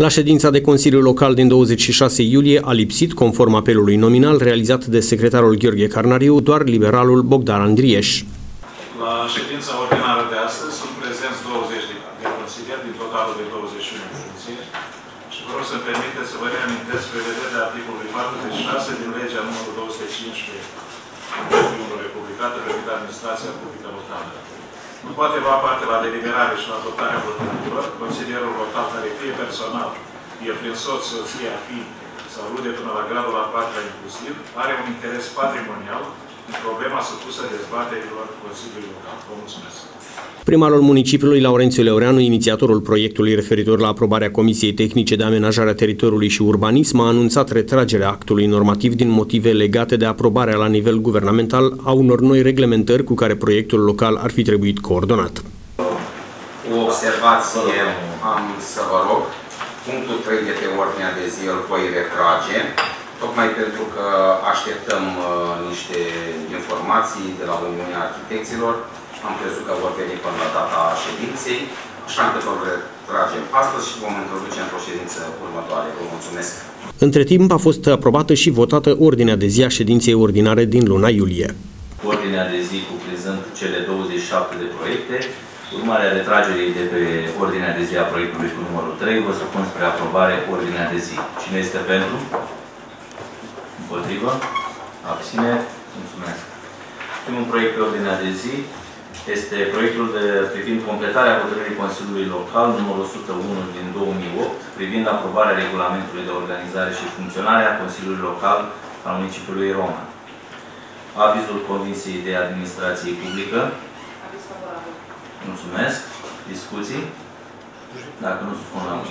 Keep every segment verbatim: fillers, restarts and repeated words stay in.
La ședința de Consiliu Local din douăzeci și șase iulie a lipsit, conform apelului nominal realizat de secretarul Gheorghe Carnariu, doar liberalul Bogdan Andrieș. La ședința ordinară de astăzi sunt prezenți douăzeci de consilieri din totalul de douăzeci și unu de funcție și vă rog să-mi permiteți să vă reamintesc prevederea articolului patruzeci și șase din legea numărul două sute cincisprezece republicată privind administrația publică locală. Nu poate lua parte la deliberare și la adoptarea hotărârilor consilierul local care fie personal, fie prin soț, soția, fi sau rude până la gradul al patrulea inclusiv, are un interes patrimonial în problema supusă dezbaterilor Consiliului Local. Vă mulțumesc. Primarul municipiului Laurențiu Leoreanu, inițiatorul proiectului referitor la aprobarea Comisiei Tehnice de Amenajare a Teritoriului și Urbanism, a anunțat retragerea actului normativ din motive legate de aprobarea la nivel guvernamental a unor noi reglementări cu care proiectul local ar fi trebuit coordonat. O observație am să vă rog. Punctul trei de pe ordinea de zi îl voi retrage, tocmai pentru că așteptăm uh, niște informații de la Uniunea Arhitecților. Am crezut că vor veni până la data ședinței, așa că îl retragem astăzi și vom introduce într-o ședință următoare. Vă mulțumesc! Între timp a fost aprobată și votată ordinea de zi a ședinței ordinare din luna iulie. Ordinea de zi cuprinzând cele douăzeci și șapte de proiecte, urmarea retragerii de pe ordinea de zi a proiectului cu numărul trei, vă supun spre aprobare ordinea de zi. Cine este pentru? Împotrivă? Abține? Mulțumesc! Primul proiect pe ordinea de zi este proiectul de, privind completarea hotărârii Consiliului Local numărul o sută unu din două mii opt privind aprobarea regulamentului de organizare și funcționare a Consiliului Local al municipiului Roman. Avizul Comisiei de Administrație Publică. Mulțumesc. Discuții? Dacă nu spun la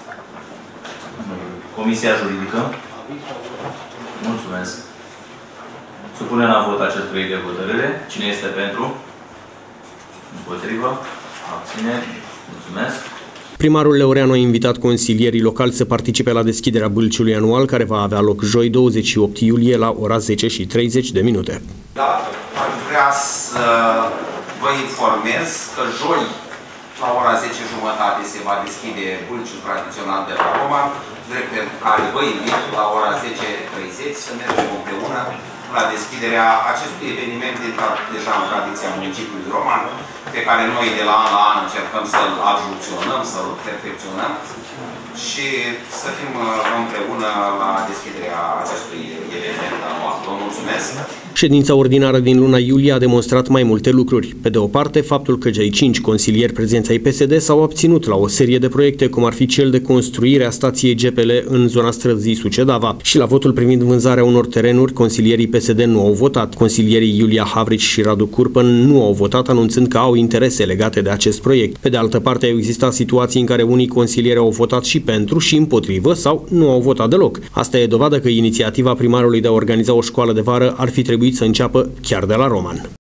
Comisia Juridică. Mulțumesc. Supunem la vot acest proiect de hotărâre. Cine este pentru? Împotrivă? Abține? Mulțumesc. Primarul Leoreanu a invitat consilierii locali să participe la deschiderea bâlciului anual, care va avea loc joi douăzeci și opt iulie la ora zece și treizeci de minute. Da, aș vrea să vă informez că joi la ora zece și jumătate se va deschide bâlciul tradițional de la Roma, drept pentru care vă invit la ora zece și treizeci să mergem împreună la deschiderea acestui eveniment intrat deja în tradiția municipiului Roman, pe care noi de la an la an încercăm să-l adjuncționăm, să-l perfecționăm și să fim împreună la deschiderea acestui eveniment anual. Vă mulțumesc! Ședința ordinară din luna iulie a demonstrat mai multe lucruri. Pe de o parte, faptul că cei cinci consilieri prezenți ai P S D s-au abținut la o serie de proiecte, cum ar fi cel de construire a stației G P L în zona străzii Sucedava. Și la votul privind vânzarea unor terenuri, consilierii P S D nu au votat. Consilierii Iulia Havrici și Radu Curpăn nu au votat, anunțând că au interese legate de acest proiect. Pe de altă parte, au existat situații în care unii consilieri au votat și pentru și împotrivă sau nu au votat deloc. Asta e dovadă că inițiativa primarului de a organiza o școală de vară ar fi trebuit să înceapă chiar de la Roman.